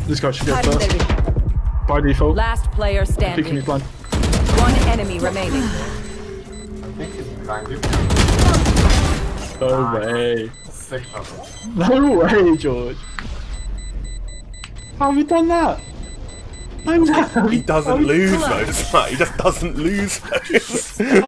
This guy should go first. By default. Last player Picking standing. his blind. One enemy remaining. I think he's behind you. No way. 6 of them. No way, George. How have you done that? He doesn't lose those, mate. He just doesn't lose those.